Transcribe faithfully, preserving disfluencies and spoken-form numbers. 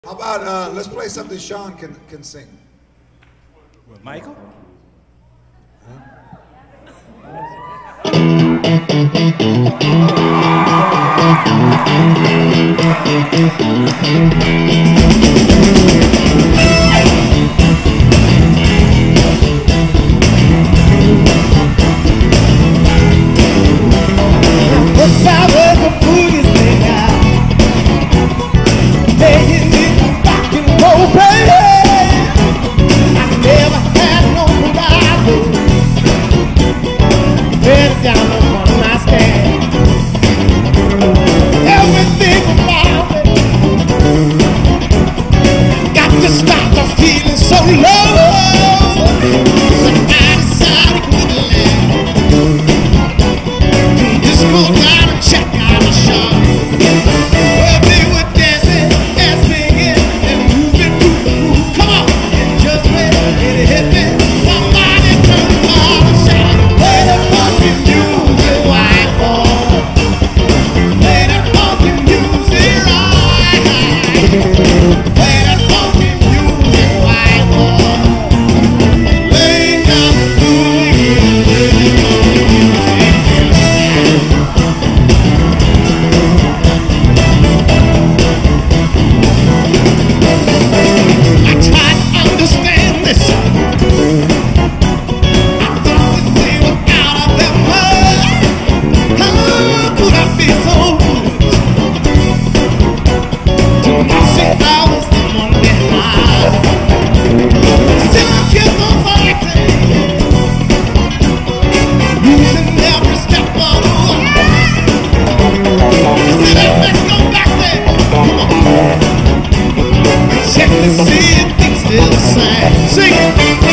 How about uh, let's play something Sean can can sing. What, Michael? What's that with the booty thing out? Paying it back and go baby. I never had no rival. Better down on one night stand. Everything about it got to stop the feeling so low. So I decided to land. Just go down and check out the show. Well, they were dancing and singing and moving to the groove. Come on, and just when it hit me, somebody turned on and shouted, "Play that funky music, white boy. Play that funky music, right. Play that funky music, white boy. Lay down the boogie." I tried to understand this. I thought that they were out of their mind. How could I be so foolish to not see I was the one behind? Still I kept on fighting, losing every step of the way. I said, "Hey, let's go back there. Come on. Check to see if things still the same." Sing it.